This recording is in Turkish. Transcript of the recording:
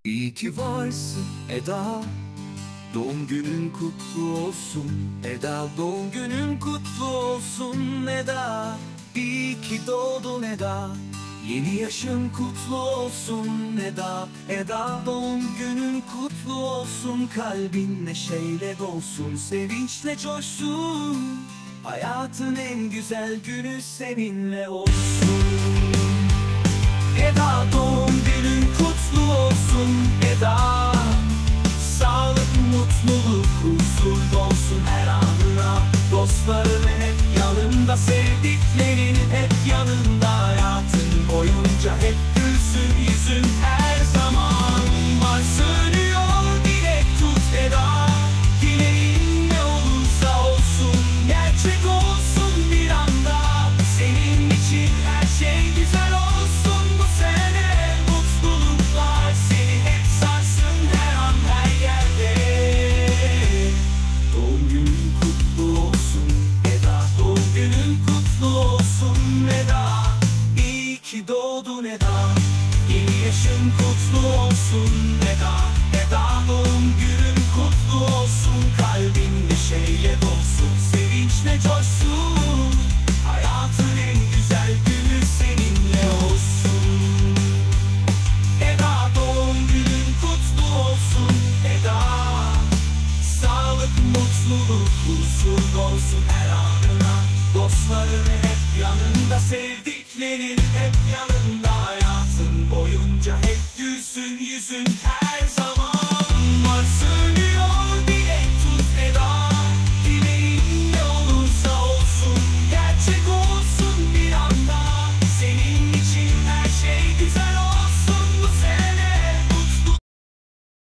İyi ki varsın Eda, doğum günün kutlu olsun Eda, doğum günün kutlu olsun Eda. İyi ki doğdun Eda, yeni yaşın kutlu olsun Eda. Eda, doğum günün kutlu olsun, kalbin neşeyle dolsun, sevinçle coşsun, hayatın en güzel günü seninle olsun. Eda, doğum günün kutlu olsun Eda. Sağlık, mutluluk, huzur dolsun her anına. Dostların hep yanında, sevdiklerin hep yanında. Hayatın boyunca hep gülsün yüzün her zaman. Varsınıyor dilek tut Eda, dileğin ne olursa olsun gerçek olsun bir anda. Senin için her şey güzel olsun bu sene. Mutluluklar seni hep sarsın her an her yerde. Doğum günün kutlu olsun Eda, doğum günün kutlu olsun Eda. İyi ki doğdun Eda, yeni yaşın kutlu olsun Eda. Eda, doğum günün kutlu olsun, kalbin neşeyle dolsun, sevinçle coşsun, hayatın en güzel günü seninle olsun. Eda, doğum günün kutlu olsun Eda. Sağlık, mutluluk, huzur dolsun her anına. Dostların hep yanında, sevdiklerin hep yanında. Hayatın boyunca hep gülsün yüzün her zaman.